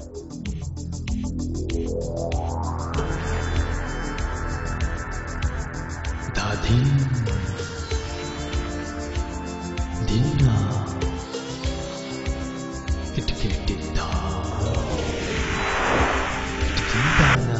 ধাধিন দিনা ইটকিটিধা ইটকিদানা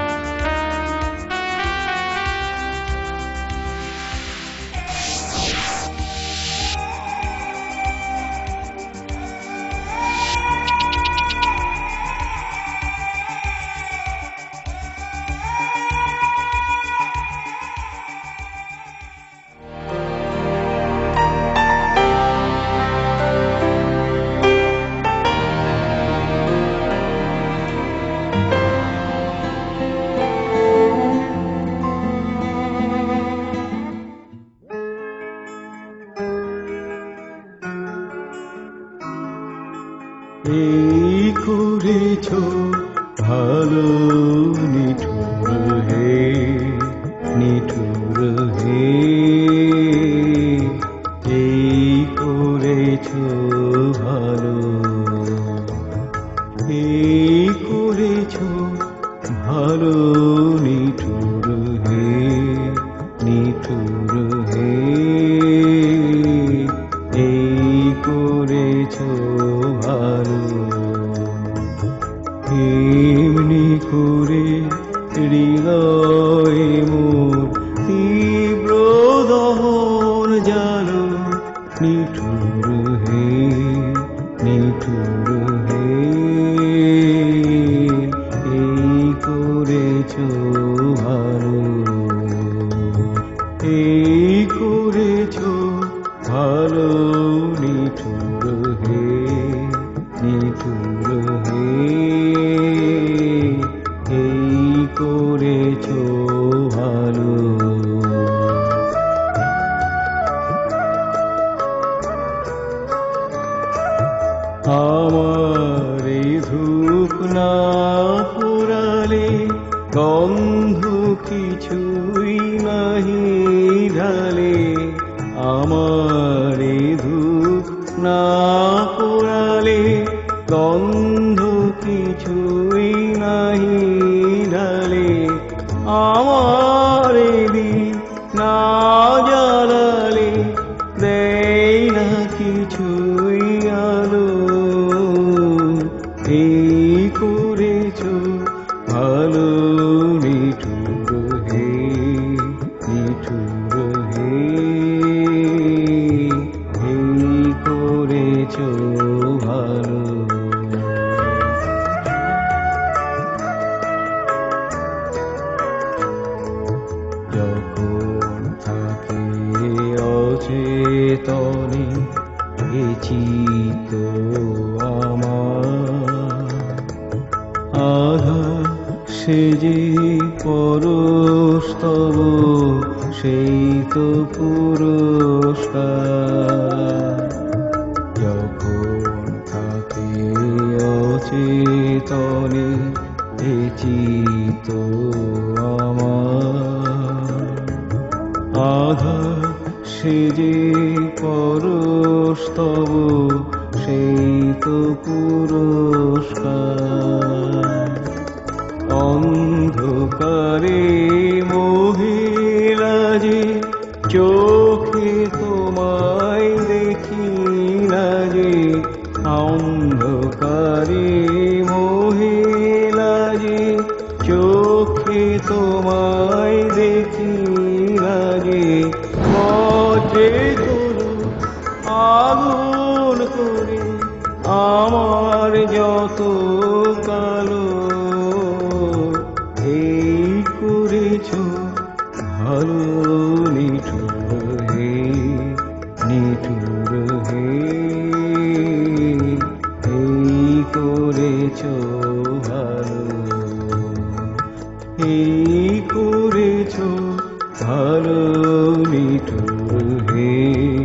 এই করেছ ভালো নিঠুর হে নিঠুর হে এই করেছ ভালো এই করেছ ভালো নিঠুর হে নিঠুর হে এই করেছ ভালো এমনি করে হৃদয়ে মোর তীব্র দহন জালো নিঠুর হে নিঠুর হে এই করেছ ভালো এই করেছ ভালো নিঠুর হে নিঠুর হে এই করেছ ভালো আমার এই ধূপ না পোড়ালে গন্ধ কিছুই নাহি ঢালে আমার এই ধূপ না পোড়ালে গন্ধ কিছুই নাহি ঢালে আমার দিন না জ্বালালে দেয় না কিছুই আলো এই করেছ ভালো নিঠুর হে নিঠুর হে এই করেছ ভালো যখন থাকে অচেতনে এ চিত্ত আমার আধা সে যে পরস্তব সেই তো পুরস্কার যখন থাকে অচেতনে এ চিত্ত আমার আধা সে যে পরস্তব সেই তো পুরস্কার অন্ধকারে মহিলা যে চোখে তোমায় দেখি না যে অন্ধকারে মহিলা যে চোখে তোমায় দেখি না যে মজে করো আগুন করে আমার যত কালো এই করেছ ভালো নিঠুর হে নিঠুর হে এই করেছ ভালো এই করেছ ভালো নিঠুর হে